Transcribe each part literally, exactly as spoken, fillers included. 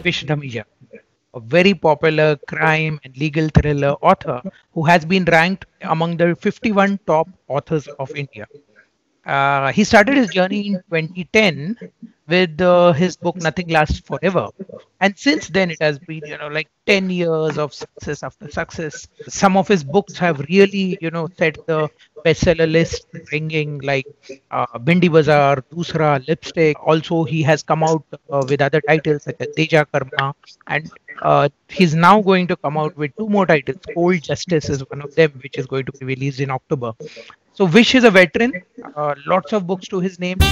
Vish Dhamija, a very popular crime and legal thriller author who has been ranked among the fifty-one top authors of India. Uh, he started his journey in twenty ten with uh, his book Nothing Lasts Forever. And since then, it has been, you know, like ten years of success after success. Some of his books have really, you know, set the bestseller list, ringing like uh, Bindi Bazaar, Dusra, Lipstick. Also, he has come out uh, with other titles such as Teja Karma. And uh, he's now going to come out with two more titles. Cold Justice is one of them, which is going to be released in October. So Vish is a veteran, uh, lots of books to his name.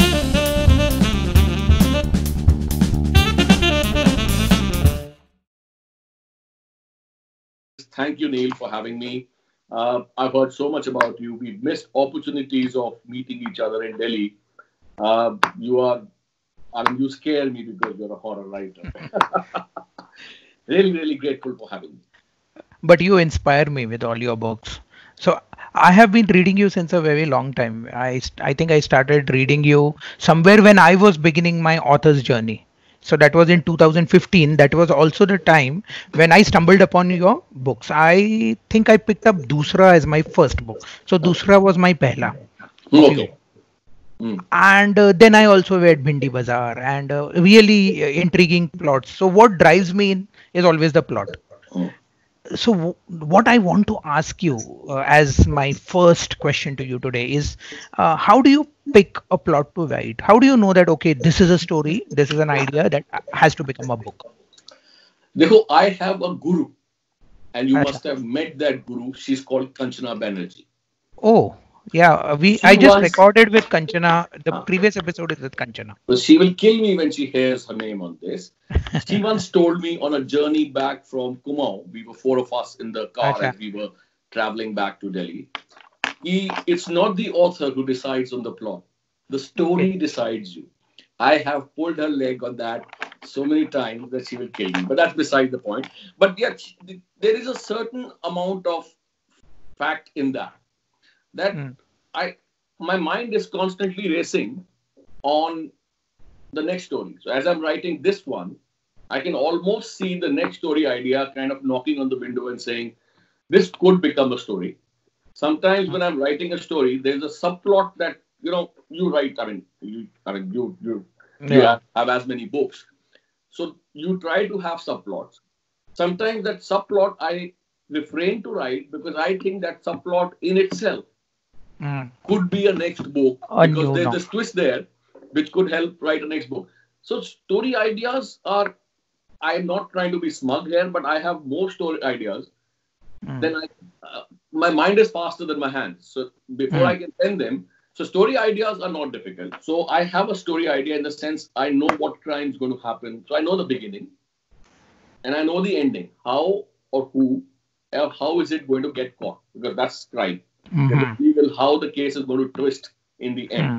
Thank you, Neil, for having me. Uh, I've heard so much about you. We've missed opportunities of meeting each other in Delhi. Uh, you are, I mean, you scare me because you're a horror writer. Really, really grateful for having me. But you inspire me with all your books. So I have been reading you since a very long time. I, st- I think I started reading you somewhere when I was beginning my author's journey. So that was in two thousand fifteen. That was also the time when I stumbled upon your books. I think I picked up Dusra as my first book. So Dusra was my pehla of you. Okay. Mm. And uh, then I also read Bhindi Bazaar and uh, really uh, intriguing plots. So what drives me in is always the plot. Mm. So w- what I want to ask you uh, as my first question to you today is, uh, how do you pick a plot to write? How do you know that, okay, this is a story, this is an idea that uh, has to become a book? Dekho, I have a guru, and you Acha. must have met that guru. She's called Kanchana Banerjee. Oh, yeah, uh, we She I just was, recorded with Kanchana. The uh, previous episode is with Kanchana. so she will kill me when she hears her name on this. She once told me on a journey back from Kumaon, we were four of us in the car Acha. as we were traveling back to Delhi. He, it's not the author who decides on the plot. The story Okay. decides you. I have pulled her leg on that so many times that she will kill me. But that's beside the point. But yet, there is a certain amount of fact in that. That Mm. I, my mind is constantly racing on the next story. So as I'm writing this one, I can almost see the next story idea kind of knocking on the window and saying, this could become a story. Sometimes when I'm writing a story, there's a subplot that, you know, you write, I mean, you, I mean, you, you, you Yeah. have, have as many books. So you try to have subplots. Sometimes that subplot I refrain to write because I think that subplot in itself Mm. could be a next book A because new there's novel. this twist there which could help write a next book. So story ideas are, I'm not trying to be smug here, but I have more story ideas Mm. than I, uh, my mind is faster than my hands. So before Mm. I can pen them, so story ideas are not difficult. So I have a story idea in the sense I know what crime is going to happen. So I know the beginning and I know the ending. How or who, uh, how is it going to get caught? Because that's crime. Mhm. Legal, how the case is going to twist in the end. Mm.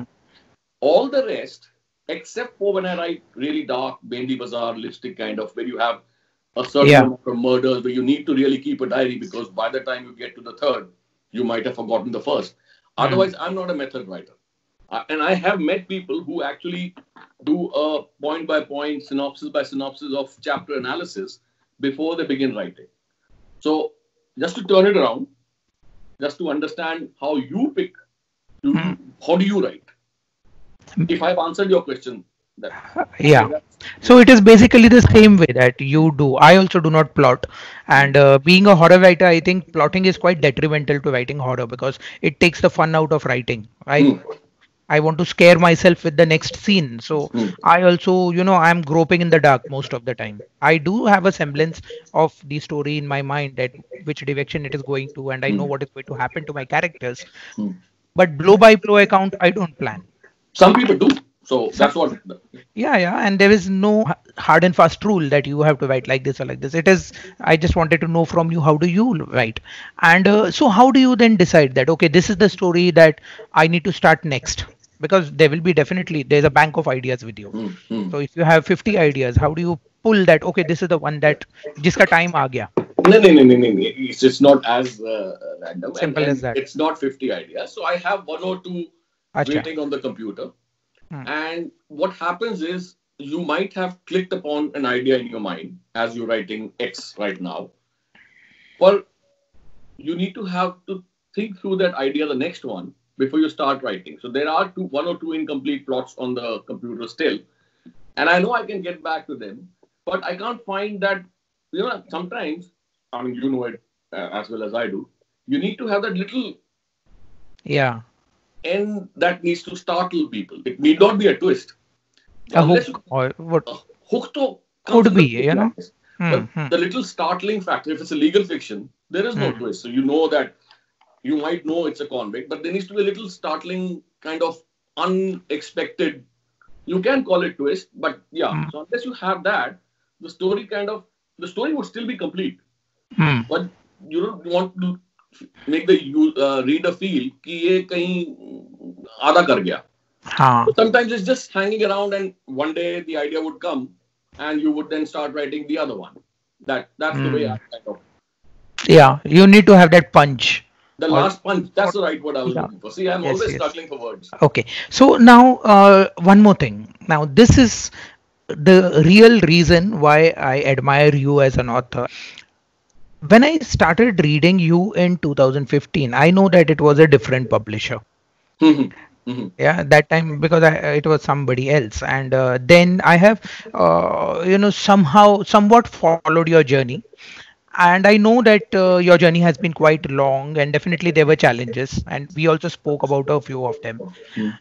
All the rest, except for when I write really dark, Bhindi Bazaar, lipstick kind of, where you have a certain Yeah. amount of murders, where you need to really keep a diary because by the time you get to the third, you might have forgotten the first. Mm. Otherwise, I'm not a method writer. Uh, and I have met people who actually do a point by point, synopsis by synopsis of chapter analysis before they begin writing. So, just to turn it around, just to understand how you pick, to, Mm. how do you write? If I've answered your question, that, Yeah. that's- So it is basically the same way that you do. I also do not plot. And uh, being a horror writer, I think plotting is quite detrimental to writing horror because it takes the fun out of writing. I Hmm, I want to scare myself with the next scene. So hmm, I also, you know, I'm groping in the dark most of the time. I do have a semblance of the story in my mind that which direction it is going to, and I know hmm, what is going to happen to my characters. hmm. But blow by blow account, I don't plan. Some people do. So Some that's what. Yeah, yeah, and there is no h- hard and fast rule that you have to write like this or like this. It is, I just wanted to know from you, how do you write? And uh, so, how do you then decide that, okay, this is the story that I need to start next? Because there will be definitely, there's a bank of ideas with you. Hmm, hmm. So, if you have fifty ideas, how do you pull that, okay, this is the one that, jiska time aa gaya? No, no, no, no, no, no. It's just not as uh, random, and, Simple as and that. it's not fifty ideas. So I have one or two Acha. waiting on the computer. Hmm. And what happens is you might have clicked upon an idea in your mind as you're writing X right now. Well, you need to have to think through that idea, the next one, before you start writing. So there are two, one or two incomplete plots on the computer still, and I know I can get back to them, but I can't find that. You know, sometimes, I mean, you know it uh, as well as I do. You need to have that little Yeah. end that needs to startle people. It need not be a twist. A Unless hook or what uh, hook to comes could in be, the you know. lines. Hmm. But Hmm. the little startling factor, if it's a legal fiction, there is no Hmm. twist. So you know that you might know it's a convict, but there needs to be a little startling kind of unexpected. You can call it twist, but yeah. Hmm. So unless you have that, the story kind of the story would still be complete. Hmm. But you don't want to make the u- uh, reader feel कि ये कहीं आधा कर गया. हाँ. So sometimes it's just hanging around, and one day the idea would come, and you would then start writing the other one. That that's the way Hmm. I kind of. Yeah, you need to have that punch. The Or last punch. That's the right word I was yeah. looking for. See, I'm Yes, always yes. struggling for words. Okay. So now, uh, one more thing. Now, this is the real reason why I admire you as an author. When I started reading you in two thousand fifteen, I know that it was a different publisher. Mhm, mhm, Yeah, that time because I, it was somebody else, and uh, then I have, uh, you know, somehow, somewhat followed your journey, and I know that uh, your journey has been quite long, and definitely there were challenges, and we also spoke about a few of them. mhm,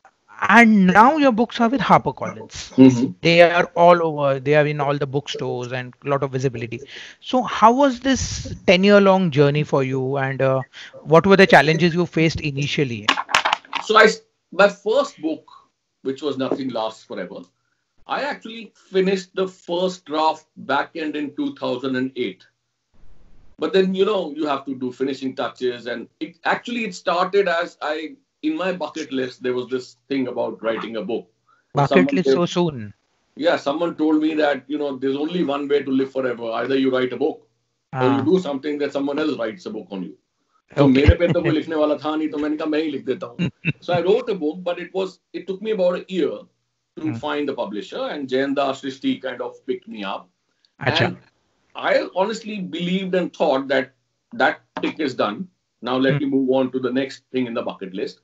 And now your books are with HarperCollins. mhm. They are all over. They are in all the bookstores and a lot of visibility. So, how was this ten-year-long journey for you, and uh, what were the challenges you faced initially? So I, my first book, which was Nothing Lasts Forever, I actually finished the first draft back end in two thousand eight. But then, you know, you have to do finishing touches, and it actually it started as I in my bucket list there was this thing about writing a book. Bucket Someone list said, so soon. yeah, someone told me that you know there's only one way to live forever. Either you write a book or you Ah, do something that someone else writes a book on you. So okay. मेरे पे तो कोई लिखने वाला था नहीं, तो मैंने कहा मैं ही लिख देता हूँ. So I wrote a book, but it was it took me about a year to Hmm. find the publisher, and Jayanda Srishti kind of picked me up. Acha. And I honestly believed and thought that that tick is done. Now let Hmm. me move on to the next thing in the bucket list.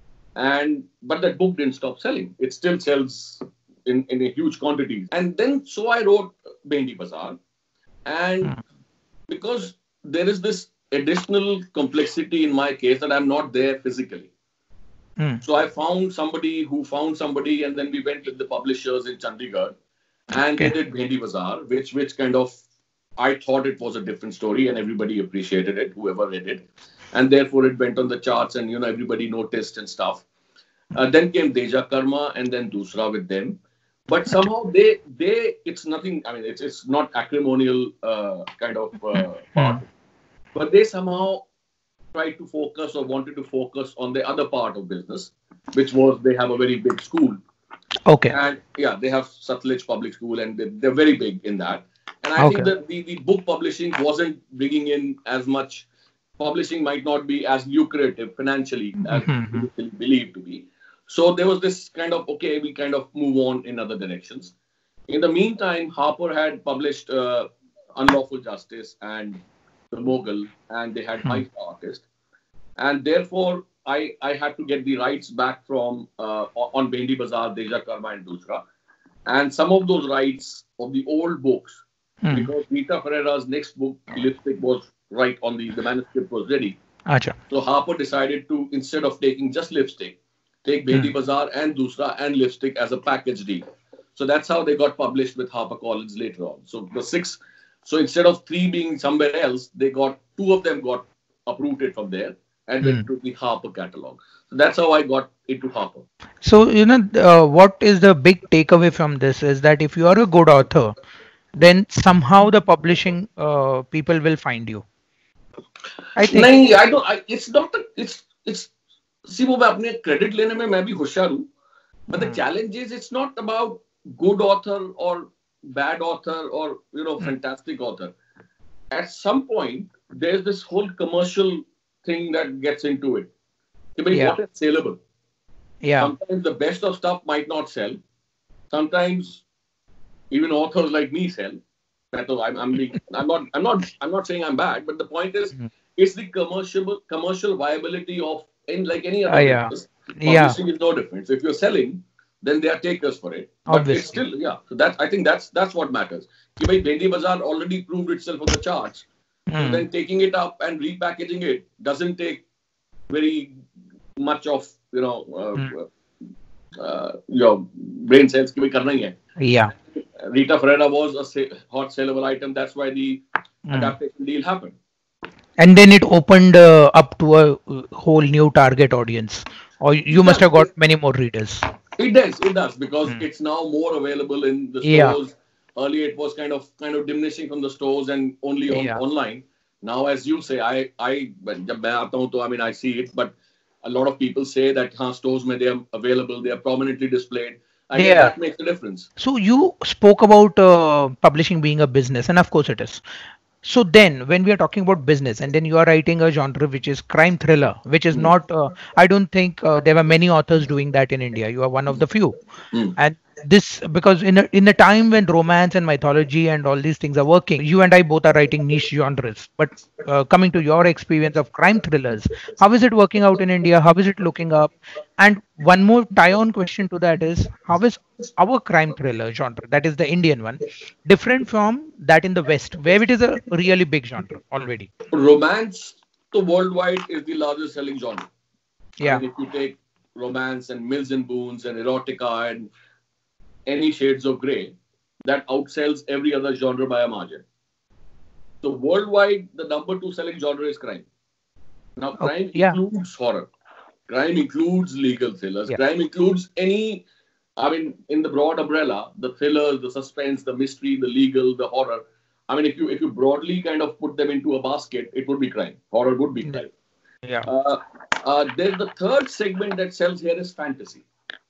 And but that book didn't stop selling. It still sells in, in a huge quantity. And then so I wrote Bhendi Bazaar. And Hmm. because there is this additional complexity in my case that I'm not there physically. Hmm. So I found somebody who found somebody, and then we went with the publishers in Chandigarh, and they Okay. did Bhendi Bazaar, which which kind of I thought it was a different story, and everybody appreciated it, whoever read it, and therefore it went on the charts, and you know everybody noticed and stuff. Uh, then came Deja Karma, and then Dusra with them, but Acha. somehow they they it's nothing. I mean, it's it's not acrimonial uh, kind of uh, Hmm. part, but they somehow tried to focus or wanted to focus on the other part of business, which was they have a very big school. Okay. And yeah, they have Sutlej Public School, and they, they're very big in that. And I think Okay. that the, the book publishing wasn't bringing in as much. Publishing might not be as lucrative financially as Hmm. initially believed to be. So there was this kind of, okay, we kind of move on in other directions. In the meantime, Harper had published uh, Unlawful Justice and The Mogul, and they had Hmm. Five Star Artist. And therefore, I, I had to get the rights back from uh, on Bhendi Bazaar, Deja Karma, and Dusra. And some of those rights of the old books, Hmm. because Rita Ferreira's next book, Lipstick, was right on the, the manuscript was ready. Acha. So Harper decided to, instead of taking just Lipstick, take Bhendi Hmm. Bazaar and Dusra and Lipstick as a package deal. So that's how they got published with HarperCollins later on. So the six, so instead of three being somewhere else, they got two of them got uprooted from there and Hmm. went to the Harper catalog. So that's how I got into Harper. So, you know, uh, what is the big takeaway from this is that if you are a good author, then somehow the publishing uh, people will find you. I think. नहीं, I don't. I, it's not. A, it's it's. See, वो मैं अपने credit लेने में मैं भी होशियार हूँ. But the Hmm. challenge is, it's not about good author or bad author or you know Hmm. fantastic author. At some point, there's this whole commercial thing that gets into it. कि भाई, Yeah. what is saleable? Yeah. Sometimes the best of stuff might not sell, Sometimes even authors like me sell. I'm, I'm, being, I'm not. I'm not. I'm not saying I'm bad, but the point is, Mhm. it's the commercial commercial viability of in like any Uh, other yeah, business. yeah, Publishing is no different. So if you're selling, then there are takers for it. But it's obviously. still yeah. So that I think that's that's what matters. Ki bhai, Bhendi Bazaar already proved itself on the charts. So Hmm. then taking it up and repackaging it doesn't take very much of you know Hmm. uh, uh, your brain cells. Ki bhai, karna hi hai. Yeah. Rita Ferreira was a sa- hot sellable item. That's why the Hmm. adaptation deal happened. And then it opened uh, up to a uh, whole new target audience, or you It must does. have got It, many more readers. it does. It does because Hmm. it's now more available in the Yeah, stores. Earlier, it was kind of kind of diminishing from the stores and only on yeah, online. Now, as you say, I I when जब मैं आता हूँ तो I mean I see it, but a lot of people say that हाँ stores में they are available, they are prominently displayed. I guess yeah. that makes a difference. So you spoke about uh, publishing being a business, and of course it is. So then, when we are talking about business, and then you are writing a genre which is crime thriller, which is Hmm. not, uh, I don't think uh, there were many authors doing that in India. You are one of the few. Hmm. And this, because in a, in a time when romance and mythology and all these things are working, you and I both are writing niche genres. But uh, coming to your experience of crime thrillers, how is it working out in India? How is it looking up? And one more tie-on question to that is, how is our crime thriller genre, that is the Indian one, different from that in the West, where it is a really big genre already? Romance, to worldwide, is the largest selling genre. I Yeah. mean, if you take romance and Mills and Boons and erotica and any shades of grey, that outsells every other genre by a margin. So worldwide, the number two selling genre is crime. Now, Okay. crime Yeah. includes horror. Crime includes legal thrillers. Yeah. Crime includes any, I mean, in the broad umbrella, the thrillers, the suspense, the mystery, the legal, the horror. I mean, if you if you broadly kind of put them into a basket, it would be crime. Horror would be Yeah. crime. Yeah. Uh, uh, then the third segment that sells here is fantasy.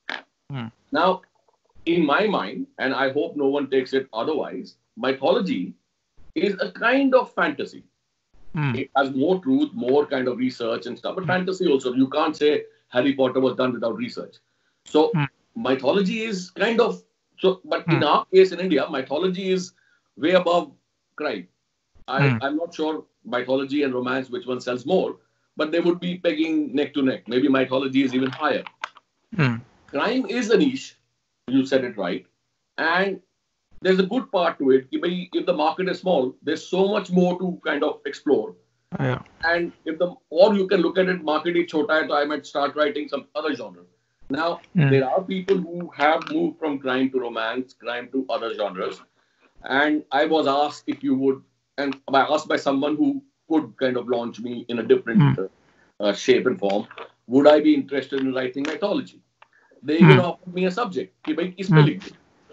Hmm. Now, in my mind, and I hope no one takes it otherwise, mythology is a kind of fantasy. Hmm. It has more truth, more kind of research and stuff. But Hmm. fantasy also, you can't say Harry Potter was done without research. So Hmm. mythology is kind of so. But in Hmm. our case in India, mythology is way above crime. I Hmm. I'm not sure mythology and romance which one sells more, but they would be pegging neck to neck. Maybe mythology is even higher. Hmm. Crime is a niche. You said it right, and there's a good part to it. If the market is small, there's so much more to kind of explore. Yeah. And if the or you can look at it, market is chota hai, so I might start writing some other genre. Now Hmm. there are people who have moved from crime to romance, crime to other genres, and I was asked if you would, and I asked by someone who could kind of launch me in a different Hmm. uh, uh, shape and form, would I be interested in writing mythology? They even Hmm. offered me a subject कि भाई किस पे Hmm. लिख दूं?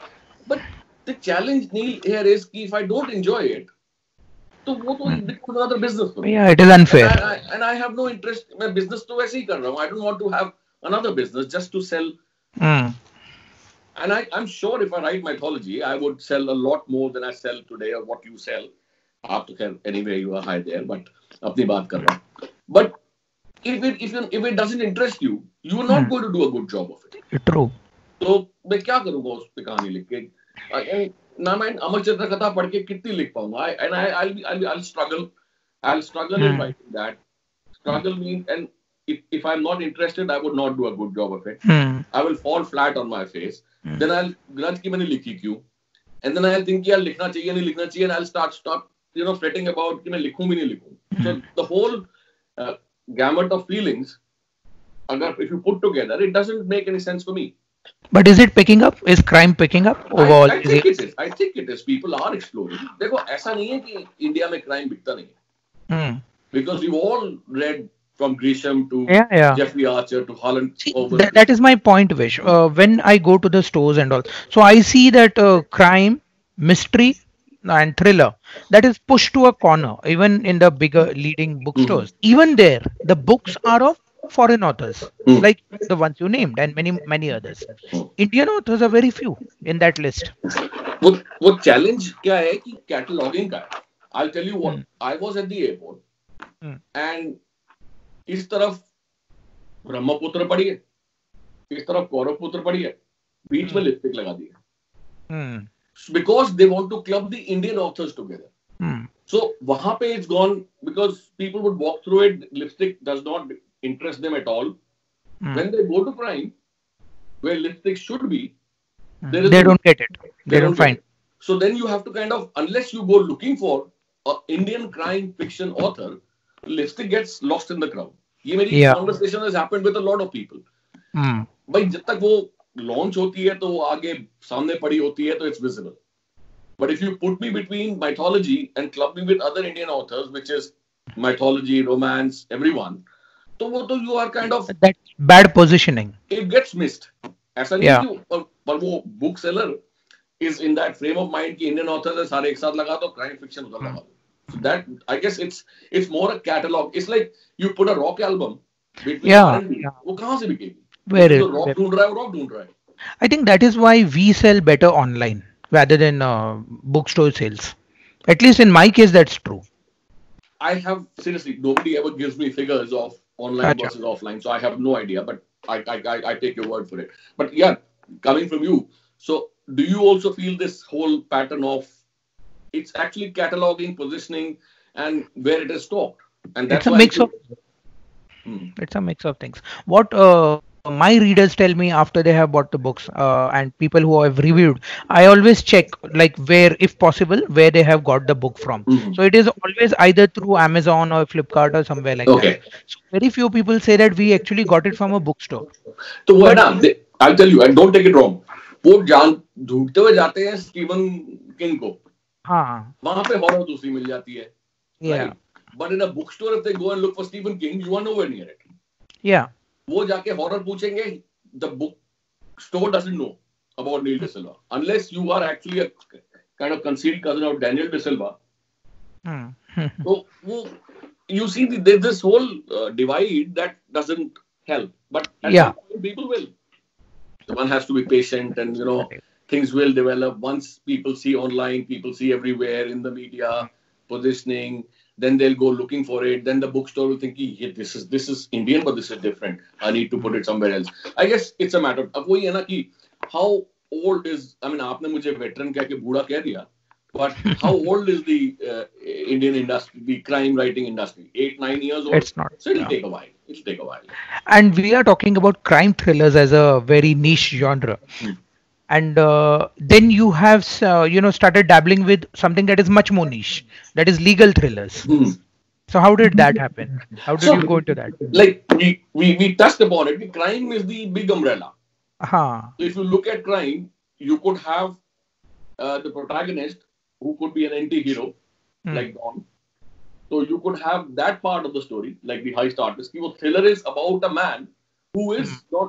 But the challenge, Neil, here is कि if I don't enjoy it, तो वो तो Hmm. it becomes another business for me. Yeah, it is And unfair. I, I and I have no interest. मैं business तो वैसे ही कर रहा हूँ. I don't want to have another business just to sell. Hmm. And I, I'm sure if I write mythology, I would sell a lot more than I sell today or what you sell. आप तो खैर anyway you are high there, but अपनी बात कर रहा हूँ. But if it if it, if it doesn't interest you, you are not Hmm. going to do a good job of it. True. तो मैं क्या करूँगा उस पे कहानी लिख के? And ना मैं अमर चंद्र कथा पढ़ के कितनी लिख पाऊंगा? I, and I I'll be I'll, I'll struggle. I'll struggle in Hmm. writing that. Struggle means, and if, if I'm not interested, I would not do a good job of it. Hmm. I will fall flat on my face. Hmm. Then I'll grudge कि मैंने लिखी क्यों? And then I'll think यार लिखना चाहिए नहीं लिखना चाहिए, and I'll start stop you know fretting about कि मैं लिखूं भी नहीं लिखूं. So the whole uh, gamut of feelings, अगर if you put together, it doesn't make any sense for me. But is it picking up? Is crime picking up over I, all I these think it years? is. I think it is. People are exploring. देखो ऐसा नहीं है कि India में crime बिकता नहीं है. Hmm. Because we've all read from Grisham to Yeah, yeah. Jeffrey Archer to Holland See, Hogan. that, that is my point, Vish. Uh, when I go to the stores and all, so I see that uh, crime, mystery, and thriller that is pushed to a corner, even in the bigger leading Mhm. bookstores. Even there, the books are of foreign authors, Hmm. like the ones you named, and many, many others. Indian authors are very few in that list. वो वो challenge क्या है कि cataloging का है. I'll tell you what. Hmm. I was at the airport Hmm. and इस तरफ ब्रह्मपुत्र पड़ी है, इस तरफ गौरवपुत्र पड़ी है, बीच में लिपस्टिक लगा दी है. Hmm. Because they want to club the Indian authors together. Hmm. So वहां पे it's gone because people would walk through it. Lipstick does not interest them at all. Hmm. When they go to crime, where lipstick should be, Hmm. there is They no- don't get it. They, don't, get find. it. So then you have to kind of, unless you go looking for an Indian crime fiction author, lipstick gets lost in the crowd. ये मेरी Yeah. conversation has happened with a lot of people. Hmm. भाई जब तक वो launch होती है तो वो आगे सामने पड़ी होती है तो it's visible. But if you put me between mythology and club me with other Indian authors, which is mythology, romance, everyone, तो वो तो you are kind of, That's bad positioning. it gets missed. ऐसा नहीं Yeah. कि पर, पर वो book seller is in that frame of mind कि Indian authors है सारे एक साथ लगा दो crime fiction उधर लगा दो. So that I guess it's it's more a catalog. It's like you put a rock album between Yeah, R and B. yeah. वो कहाँ से बिकेगी? Where जो is- rock where- ढूंढ रहा है वो rock ढूंढ रहा है. I think that is why we sell better online rather than uh, bookstore sales. At least in my case, that's true. I have seriously nobody ever gives me figures of online Gotcha. versus offline, so I have no idea. But I, I I I take your word for it. But yeah, coming from you, so do you also feel this whole pattern of it's actually cataloging, positioning, and where it is stocked, and that's It's a why mix you- of Hmm. it's a mix of things. What uh, my readers tell me after they have bought the books uh, and people who have reviewed, I always check like where, if possible, where they have got the book from. Mhm. So it is always either through Amazon or Flipkart or somewhere like Okay. that. So very few people say that we actually got it from a bookstore. तो वो है But- ना, they- I'll tell you, and don't take it wrong. वो जान ढूंढते हुए जाते हैं स्टीवन किंग को, हाँ, वहां पे हॉरर दूसरी मिल जाती है. yeah, Right? But in a bookstore, if they go and look for Stephen King, you are nowhere near it. yeah, वो जाके हॉरर पूछेंगे, the book store doesn't know about Neil De Silva unless you are actually a kind of concealed cousin of Daniel De Silva. hmm. So वो, you see the, there's this whole uh, divide that doesn't help, but at Yeah. some point people will. So one has to be patient, and you know things will develop once people see online, people see everywhere in the media positioning. Then they'll go looking for it. Then the bookstore will think, "Hey, this is this is Indian, but this is different. I need to put it somewhere else." I guess it's a matter of अब वही है ना कि how old is, I mean आपने मुझे veteran कह के बूढ़ा कह दिया, but how old is the uh, Indian industry, the crime writing industry? Eight, nine years old. It's not, So it'll yeah. take a while. It'll take a while. And we are talking about crime thrillers as a very niche genre. Hmm. And uh, then you have uh, you know started dabbling with something that is much more niche, that is legal thrillers. Hmm. So how did that happen? How did So- you go into that? Like we, we we touched upon it. Crime is the big umbrella. Huh. So if you look at crime, you could have uh, the protagonist who could be an anti-hero, Hmm. like Don. So you could have that part of the story, like the heist artist. The thriller is about a man who is not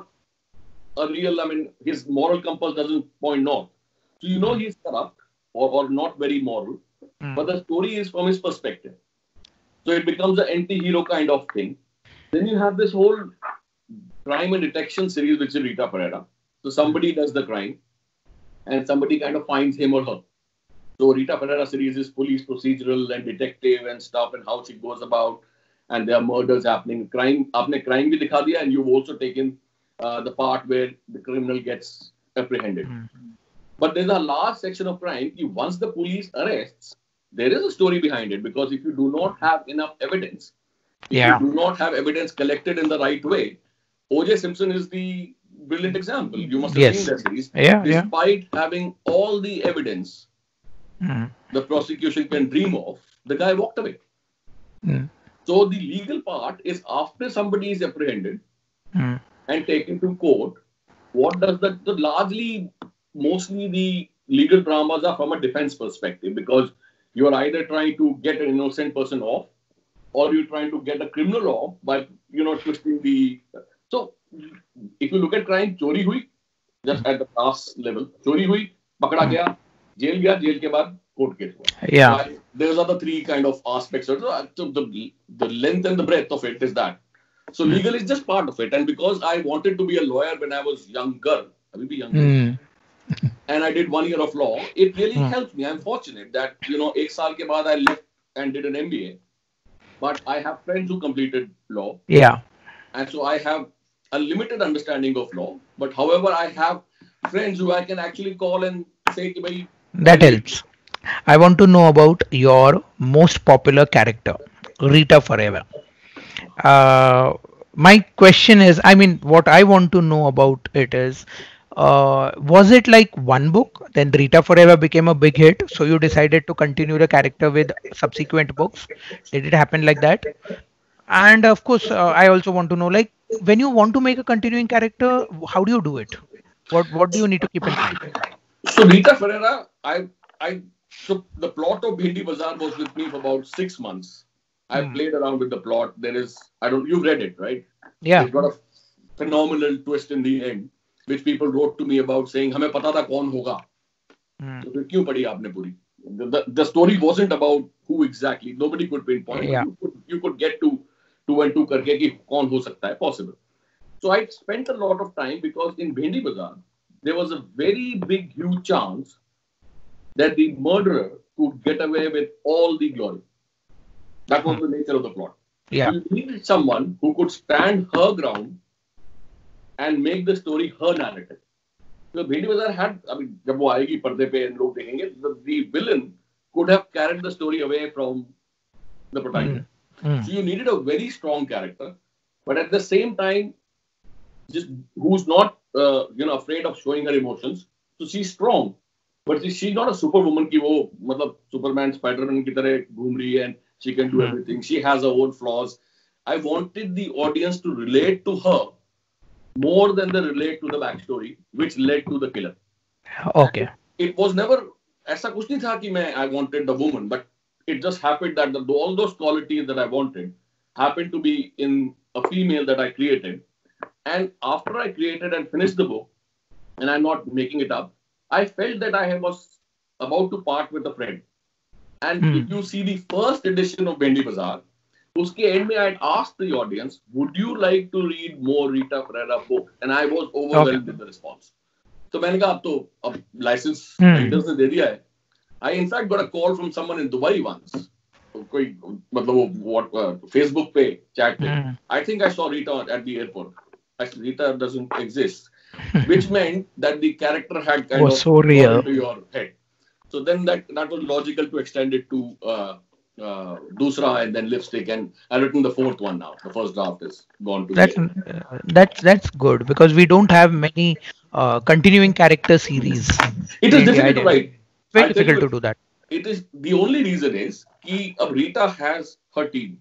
a real, I mean, his moral compass doesn't point north. So you know he's corrupt or, or not very moral, Hmm. but the story is from his perspective. So it becomes an anti-hero kind of thing. Then you have this whole crime and detection series, which is Rita Pereira. So somebody does the crime and somebody kind of finds him or her. So Rita Pereira series is police procedural and detective and stuff, and how she goes about, and there are murders happening. Crime, आपने crime भी दिखा दिया, and you've also taken uh, the part where the criminal gets apprehended. Hmm. But there's a large section of crime. Ki once the police arrests, there is a story behind it, because if you do not have enough evidence, if Yeah. you do not have evidence collected in the right way, O J Simpson is the brilliant example. You must have Yes. seen that series. Yeah, yeah. Despite having all the evidence Hmm. the prosecution can dream of, the guy walked away. Hmm. So the legal part is after somebody is apprehended Hmm. and taken to court, what does the, the largely, mostly the legal dramas are from a defense perspective, because you are either trying to get an innocent person off, or you're trying to get a criminal off by, you know, twisting the. So if you look at crime, chori hui, just at the class level, chori hui, pakda gaya, jail gaya, jail ke baad court case hua. Yeah. Right? Those are the three kind of aspects. So the, the length and the breadth of it is that. So legal is just part of it. And because I wanted to be a lawyer when I was younger, abhi bhi younger, Hmm. and I did one year of law, it really Hmm. helped me. I'm fortunate that, you know, ek saal ke baad I left and did an M B A. But I have friends who completed law. Yeah. And so I have a limited understanding of law. But however, I have friends who I can actually call and say, ki, bhai, That helps. I want to know about your most popular character, Rita Forever. Uh, my question is, I mean, what I want to know about it is, uh, was it like one book, then Rita Forever became a big hit, so you decided to continue the character with subsequent books? Did it happen like that? And of course, uh, I also want to know, like, when you want to make a continuing character, how do you do it? What What do you need to keep in mind? So Rita Ferreira, I, I, so the plot of Bhindi Bazaar was with me for about six months. I Hmm. played around with the plot. There is, I don't, you've read it, right? Yeah. It got a phenomenal twist in the end, which people wrote to me about saying, हमें पता था कौन होगा. Hmm. तो फिर क्यों पढ़ी आपने पूरी? The, the, the story wasn't about who exactly. Nobody could pinpoint, but Yeah. you could, you could get to two and two करके कि कौन हो सकता है, possible. So I spent a lot of time because in Bhindi Bazaar, there was a very big, huge chance that the murderer could get away with all the glory. That was Hmm. the nature of the plot. Yeah. So you needed someone who could stand her ground and make the story her narrative. So Bhindi Bazaar had, I mean, जब वो आएगी पर्दे पे and लोग देखेंगे, the, the villain could have carried the story away from the Hmm. protagonist. Hmm. So you needed a very strong character, but at the same time, just who's not uh, you know afraid of showing her emotions. So she's strong, but she, she's not a superwoman ki wo matlab Superman, Spider-Man ki tarah घूम रही है and she can do Hmm. everything. She has her own flaws. I wanted the audience to relate to her more than they relate to the backstory, which led to the killer. Okay. It was never ऐसा कुछ नहीं था कि मैं I wanted the woman, but it just happened that the, all those qualities that I wanted happened to be in a female that I created. And after I created and finished the book, and I'm not making it up, I felt that I was about to part with a friend. And Hmm. if you see the first edition of Bhindi Bazaar, uske end mein I had asked the audience, would you like to read more Rita Ferreira book? And I was Okay. overwhelmed with the response. So मैंने कहा अब तो अब license Hmm. editors ने दे दिया है. I in fact got a call from someone in Dubai once. कोई मतलब वो what uh, Facebook पे chat पे. Hmm. I think I saw Rita at the airport. I said, Rita doesn't exist, which meant that the character had kind Was of so gone real. into your head. So then that that was logical to extend it to uh, uh, Dusra and then Lipstick, and I've written the fourth one now. The first draft is gone to That's the uh, that's that's good because we don't have many uh, continuing character series It in is India. I difficult to did. write. Very I'll tell difficult to you, do that. it is the only reason is कि अब Rita has her team.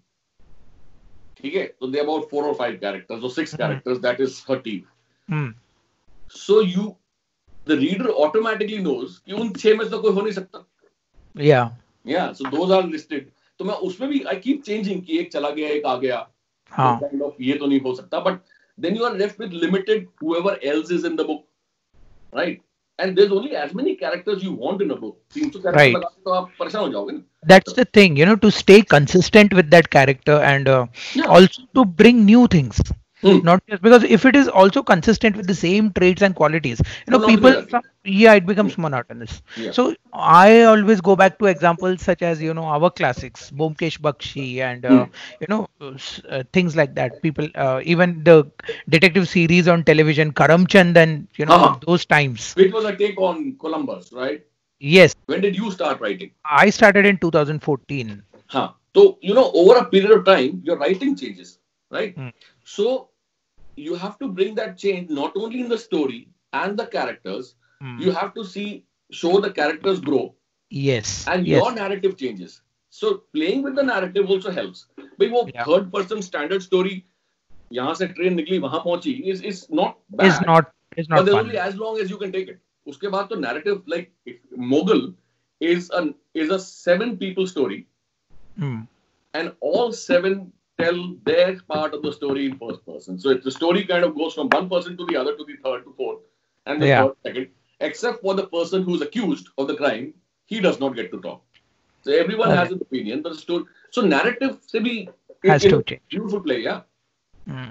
ठीक है? So there are about four or five characters or six Hmm. characters. That is her team. Hmm. So you, the reader automatically knows कि उन छह में से तो कोई हो नहीं सकता. Yeah. Yeah, so those are listed. तो मैं उसमें भी I keep changing कि एक चला गया एक आ गया. So हाँ. kind of ये तो नहीं हो सकता. But then you are left with limited whoever else is in the book, right? And there's only as many characters you want in a book. तीन सौ character Right. लगा के तो आप परेशान हो जाओगे ना. That's the thing, you know, to stay consistent with that character and uh, Yeah. also to bring new things. Hmm. Not just because if it is also consistent with the same traits and qualities, you know, Monotonous people, हो जाती है. some, yeah, it becomes monotonous. Yeah. So I always go back to examples such as, you know, our classics, Bomkesh Bakshi and, uh, Hmm. you know, s- uh, things like that. People, uh, even the detective series on television, Karamchand and, you know, Uh-huh. those times. Which was a take on Columbus, right? Yes, When did you start writing? I started in two thousand fourteen. Huh. So, you know, over a period of time, your writing changes, right? Hmm. So, you have to bring that change not only in the story and the characters, Hmm. you have to see, show the characters grow Yes, and yes. your narrative changes. So, playing with the narrative also helps. But वो Yeah. third person standard story, यहाँ से train निकली वहां पहुंची, is, is not Is bad. not is But not there's fun. only as long as you can take it. उसके बाद तो narrative, like if Mughal is a is a seven people story, Hmm. and all seven tell their part of the story in first person. So if the story kind of goes from one person to the other to the third to fourth, and the Yeah. third second, except for the person who's accused of the crime, he does not get to talk. So everyone has Okay. an opinion, but the story. So narrative se bhi Has it- to it- change. beautiful play, yeah. Hmm.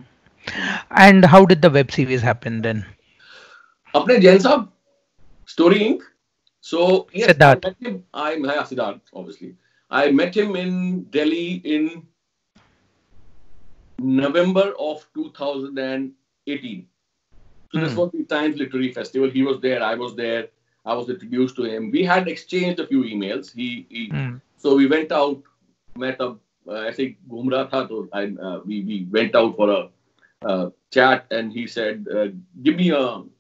And how did the web series happen then? अपने जैन साहब, Story Incorporated. So yes, Siddharth. I met him. I'm yeah, Siddharth, obviously. I met him in Delhi in November of two thousand eighteen. So this Hmm. was the Times Literary Festival. He was there. I was there. I was introduced to him. We had exchanged a few emails. He, he Hmm. so we went out, met up. Uh, ऐसे ही घूम रहा था तो I uh, we we went out for a uh, chat and he said, uh, give me a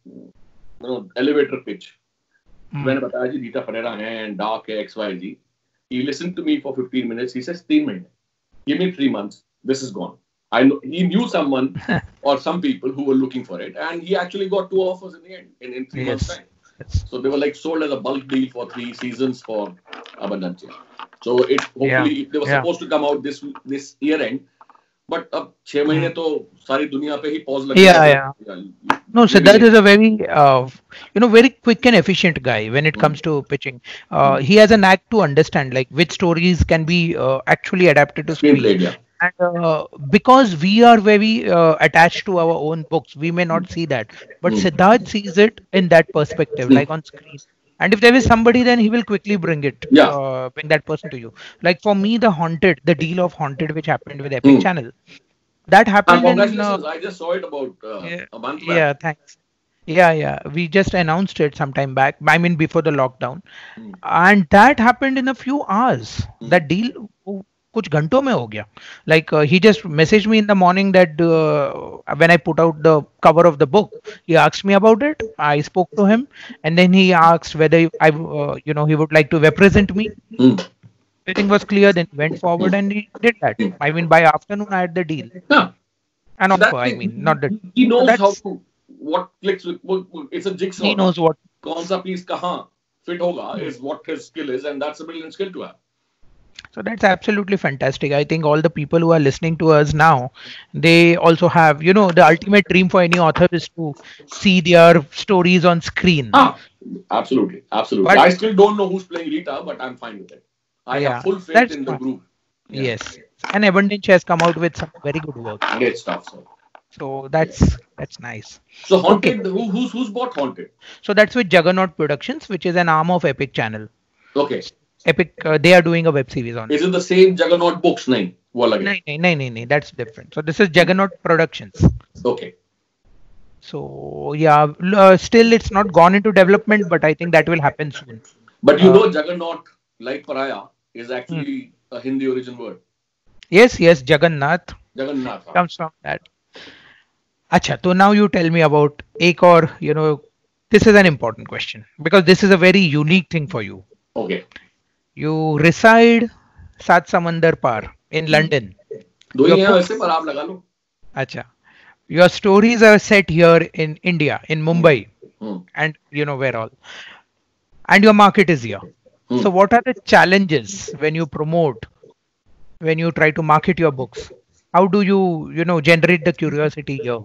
you know elevator pitch. Hmm. मैंने बताया जी रीता फरेरा है and dark है X Y Z. He listened to me for fifteen minutes. He says तीन महीने. Give me three months. This is gone. I know he knew someone or some people who were looking for it, and he actually got two offers in the end in, in three months' Yes. time. Yes. So they were like sold as a bulk deal for three seasons for Abundancia. So it Yeah. hopefully they were Yeah. supposed to come out this this year end, but अब छह Hmm. महीने तो सारी दुनिया पे ही pause लग Yeah. गया Yeah. तो No, really Siddharth late. is a very, uh, you know, very quick and efficient guy when it Hmm. comes to pitching. Uh, he has a knack to understand like which stories can be uh, actually adapted to Screen screen. played, yeah. And uh, because we are very uh, attached to our own books, we may not see that. But Hmm. Siddharth sees it in that perspective, Hmm. like on screen. And if there is somebody, then he will quickly bring it, Yeah. uh, bring that person to you. Like for me, the Haunted, the deal of Haunted, which happened with Epic Hmm. Channel, that Ah, happened in. Uh, congratulations! I just saw it about uh, yeah, a month back. yeah, thanks. Yeah, yeah. We just announced it some time back. I mean, before the lockdown, Hmm. and that happened in a few hours. Hmm. That deal, वो कुछ घंटों में हो गया. Like uh, he just messaged me in the morning that uh, when I put out the cover of the book, he asked me about it. I spoke to him, and then he asked whether I, uh, you know, he would like to represent me. Hmm. Everything was clear. Then he went forward and he did that. Hmm. I mean, by afternoon I had the deal, Yeah. an So that offer. I he, mean, not the. he he So knows how that's to what clicks with. what- what- It's a jigsaw. he knows what. कौन सा piece कहाँ fit होगा Hmm. is what his skill is, and that's a brilliant skill to have. So that's absolutely fantastic. I think all the people who are listening to us now, they also have, you know, the ultimate dream for any author is to see their stories on screen. Ah, absolutely, absolutely. But I still don't know who's playing Rita, but I'm fine with it. I yeah, have full faith that's in the fine. group. Yeah, Yes. And Abundance has come out with some very good work. great stuff. So, So that's that's nice. so Okay. Haunted. Who, who's who's bought Haunted? So that's with Juggernaut Productions, which is an arm of Epic Channel. Okay, Epic, uh, they are doing a web series on it. is it the same Juggernaut books? नहीं, वो अलग है. No, no, no, no, that's different. So this is Juggernaut Productions. Okay. So yeah, l- uh, still it's not gone into development, but I think that will happen soon. But you Uh, know, Juggernaut, like Paraya, is hmm. actually a Hindi origin word. Yes, yes, Jagannath Jagannath. comes from that. Acha, so now you tell me about एक और, you know, this is an important question because this is a very unique thing for you. Okay. You reside Sat Samandar Par in London. दो Your ही हैं books, वैसे पर आप लगा लो. acha, your stories are set here in India, in Mumbai, Hmm. and you know where all, and your market is here. Hmm. So what are the challenges when you promote, when you try to market your books? How do you, you know, generate the curiosity here?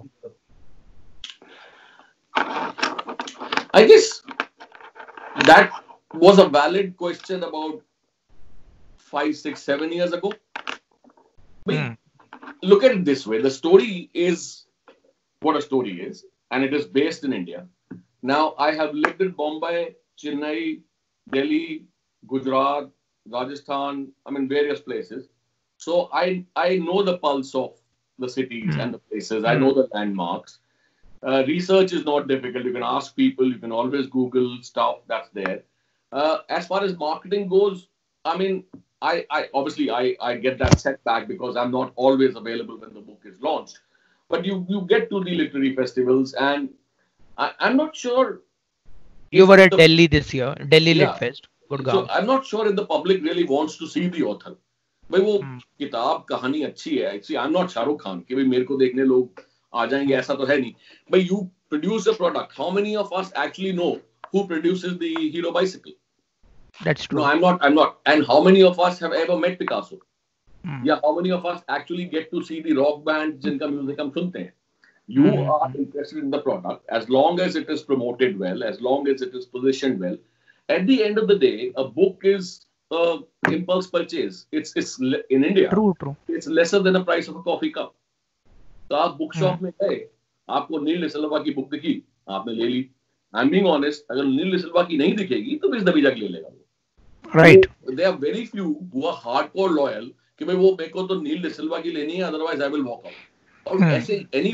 I guess that was a valid question about five, six, seven years ago. But Hmm. look at it this way: the story is what a story is, and it is based in India. Now, I have lived in Bombay, Chennai, Delhi, Gujarat, Rajasthan. I mean, various places. So I I know the pulse of the cities Hmm. and the places. I Hmm. know the landmarks. Uh, research is not difficult. You can ask people. You can always Google stuff that's there. Uh, as far as marketing goes, I mean, I, I obviously I, I get that setback because I'm not always available when the book is launched. But you you get to the literary festivals, and I, I'm not sure You if were at the Delhi this year, Delhi Lit yeah. Fest, So Gurgaon. I'm not sure if the public really wants to see the author. भाई वो Hmm. किताब कहानी अच्छी है. See, I'm not Shahrukh Khan कि भाई मेरे को देखने लोग आ जाएंगे, ऐसा तो है नहीं. But you produce a product. How many of us actually know who produces the Hero bicycle? That's No, true. I'm not. I'm not. And how many of us have ever met Picasso? Hmm. Yeah, how many of us actually get to see the rock band जिनका music हम सुनते हैं? You Hmm. are interested in the product as long as it is promoted well, as long as it is positioned well. At the end of the day, a book is a impulse purchase. It's it's le- in India. True, true. It's lesser than the price of a coffee cup. तो आप book Hmm. Shop में गए, आपको नील डिसल्वा की book दिखी, आपने ले ली. आई एम बीइंग ऑनेस्ट, अगर नील डिसल्वा की नहीं दिखेगी तो बिज दबीजा की ले लेगा वो. Right. There are very few who are hardcore loyal कि भाई वो मेरे को तो नील डिसल्वा की लेनी है, otherwise I will walk out. और Hmm. ऐसे anyway,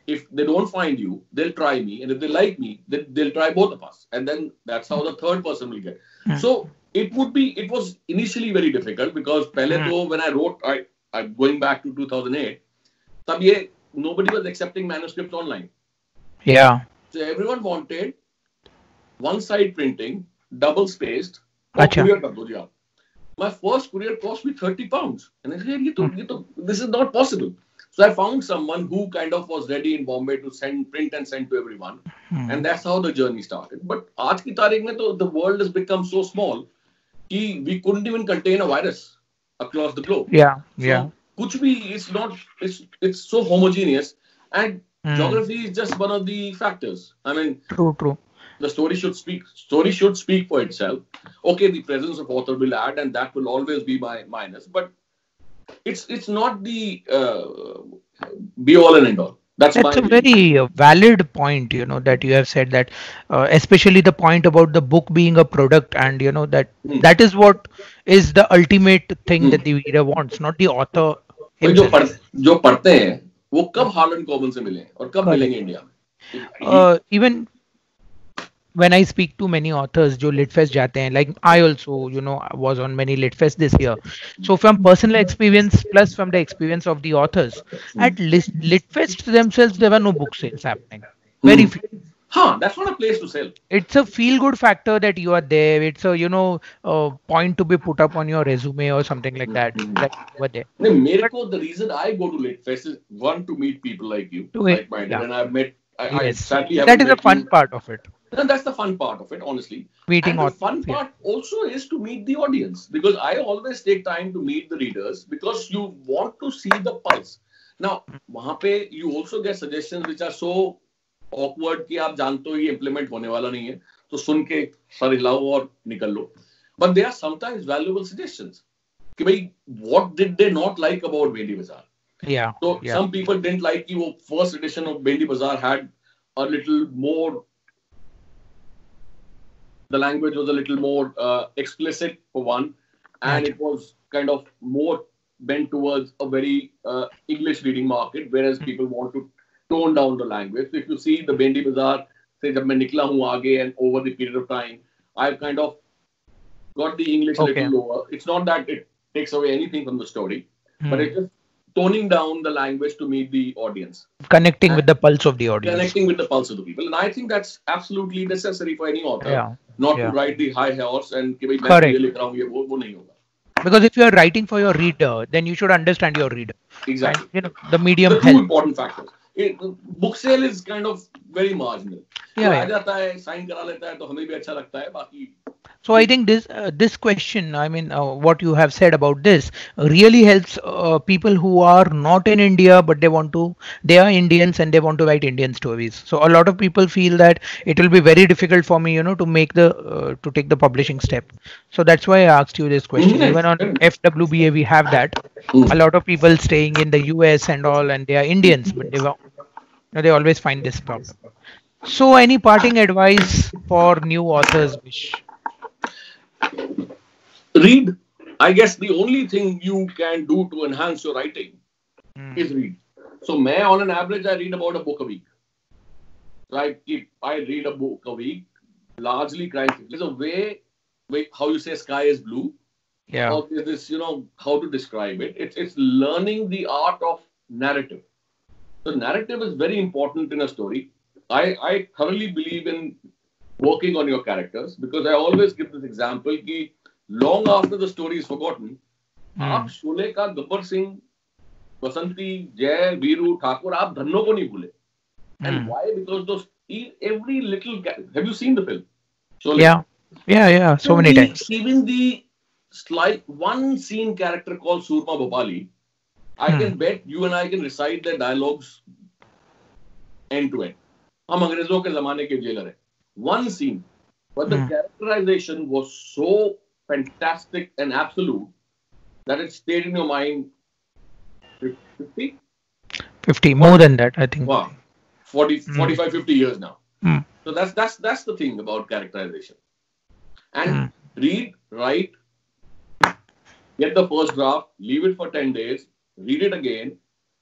If they don't find you, they'll try me. And if they like me, then they'll try both of us. And then that's how the third person will get. Hmm. So it would be, it was initially very difficult because pehle Hmm. to, when I wrote, I, I going back to two thousand eight, tab ye, nobody was accepting manuscripts online. Yeah. So everyone wanted one side printing, double spaced, or Acha. courier kar do ji aap. My first courier cost me thirty pounds. And I said, ye to, ye to, this is not possible. So I found someone who kind of was ready in Bombay to send, print and send to everyone. Hmm. And that's how the journey started. But aaj ki tarikh mein to the world has become so small कि we couldn't even contain a virus across the globe. Yeah. So Yeah. kuch bhi, it's not, it's, it's so homogeneous. And Hmm. geography is just one of the factors. I mean, True. True. the story should speak story should speak for itself. Okay, the presence of author will add, and that will always be my minus, but it's it's not the uh, be all and end all. That's my That's a view. very uh, valid point, you know, that you have said that, uh, especially the point about the book being a product, and you know that Hmm. that is what is the ultimate thing Hmm. that the reader wants, not the author भाई जो himself. पढ़ जो पढ़ते हैं वो कब Harlan common से मिले और कब Correct. मिलेंगे इंडिया में? Uh, even when I speak to many authors जो Litfest जाते हैं, like I also, you know, was on many Litfest this year. So from personal experience plus from the experience of the authors, at Lit Litfest themselves, there were no book sales happening. Very few. हाँ, that's not a place to sell. It's a feel good factor that you are there. It's a, you know, uh, point to be put up on your resume or something like that, that you were there. नहीं, मेरे But को the reason I go to Litfest is one to meet people like you, to it, like minded, yeah, and I've met. I, I yes, sadly that haven't is a met fun you. part of it. And that's the fun part of it, honestly. Meeting And the authors. fun Yeah. part also is to meet the audience because I always take time to meet the readers because you want to see the pulse. Now, वहाँ पे you also get suggestions which are so awkward कि आप जानते हो ये implement होने वाला नहीं है, तो सुन के सर हिलाओ और निकल लो. But they are sometimes valuable suggestions. कि भाई what did they not like about Bendi Bazaar? Yeah. So Yeah. some people didn't like कि वो first edition of Bendi Bazaar had a little more, the language was a little more uh, explicit for one, and Gotcha. it was kind of more bent towards a very uh, English reading market, whereas people want to tone down the language. So if you see the Bendi Bazaar, say जब मैं निकला हूँ आगे, and over the period of time, I've kind of got the English a Okay. little lower. It's not that it takes away anything from the story, but Hmm. it's just toning down the language to meet the audience, Connecting with the pulse of the audience. connecting with the pulse of the people. And I think that's absolutely necessary for any author, Yeah. not Yeah. to ride the high horse and कि भाई मैं Correct. ये लिख रहा हूँ ये वो वो नहीं होगा. Because if you are writing for your reader, then you should understand your reader. Exactly. And you know the medium The two helps. important factors. It, book sale is kind of very marginal. Yeah, जो आ yeah. जाता है sign करा लेता है तो हमें भी अच्छा लगता है बाकी. So I think this uh, this question, I mean, uh, what you have said about this really helps uh, people who are not in India, but they want to, they are Indians and they want to write Indian stories. So a lot of people feel that it will be very difficult for me, you know, to make the uh, to take the publishing step. So that's why I asked you this question. Mhm. Even on F W B A, we have that. Mm. A lot of people staying in the U S and all, and they are Indians, but they were, you know, they always find this problem. So any parting advice for new authors, Vish? Read. I guess the only thing you can do to enhance your writing Hmm. is read. So, मैं on an average I read about a book a week. So I keep I read a book a week, largely crime fiction. There's a way, way how you say sky is blue. Yeah. Or there's this, you know, how to describe it. It's it's learning the art of narrative. So narrative is very important in a story. I I thoroughly believe in working on your characters because I always give this example कि long after the story is forgotten, Hmm. आप शोले का गब्बर सिंह, बसंती, जय, वीरू, ठाकुर, आप धन्नो को नहीं भूले. And Hmm. why? Because those every little. Have you seen the film? Sholay? Yeah. Yeah. Yeah. So Even many the- times. Even the slight one scene character called Surma Bhopali, I Hmm. can bet you and I can recite their dialogues end to end. हम अंग्रेजों के जमाने के jailer हैं. One scene, but the Hmm. characterization was so fantastic and absolute that it stayed in your mind. fifty? fifty. More than that, I think. Wow. forty, Hmm. forty-five, fifty years now. Hmm. So that's that's that's the thing about characterization. And Hmm. read, write, get the first draft, leave it for ten days, read it again,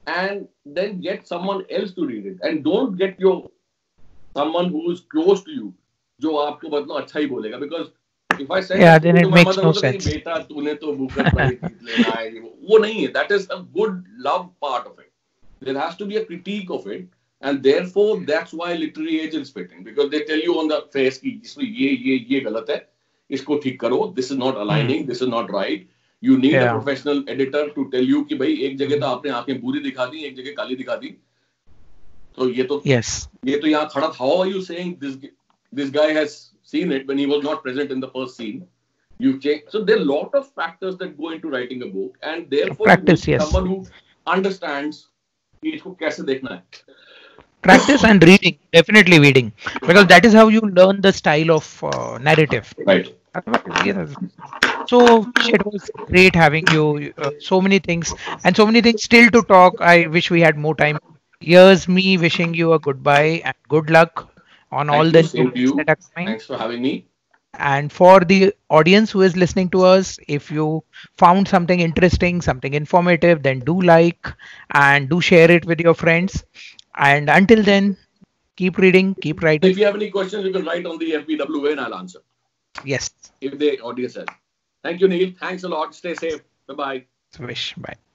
and then get someone else to read it. And don't get your someone who is close to you, जो आपको मतलब अच्छा ही बोलेगा. Because if I send Yeah, a then story it to my makes mother, no वो तो कहेगी sense. बेटा तूने तो बुकर प्राइज जीत लेना है. वो नहीं है. That is a good love part of it. There has to be a critique of it, and therefore that's why literary agents fitting, because they tell you on the face कि इसमें ये ये ये गलत है, इसको ठीक करो. This is not aligning. This is not right. You need a Yeah. professional editor to tell you कि भाई एक जगह तो आपने आंखें पूरी दिखा दी, एक जगह काली दिखा दी. तो ये तो Yes. ये तो यहाँ खड़ा. How are you saying this this guy has seen it when he was not present in the first scene? You change. So there are a lot of factors that go into writing a book, and therefore Practice, you need yes. someone who understands कि इसको कैसे देखना है. Practice and reading, definitely reading, because that is how you learn the style of uh, narrative. Right. Otherwise, yes. So Vish, it was great having you. Uh, so many things and so many things still to talk. I wish we had more time. Here's me wishing you a goodbye and good luck on all Thank the you. new Same to books that you. are coming. Thanks for having me. And for the audience who is listening to us, if you found something interesting, something informative, then do like and do share it with your friends. And until then, keep reading, keep writing. If you have any questions, you can write on the F B W A and I'll answer. Yes. If the audience has. Thank you, Neil. Thanks a lot. Stay safe. Bye bye. Wish. Bye.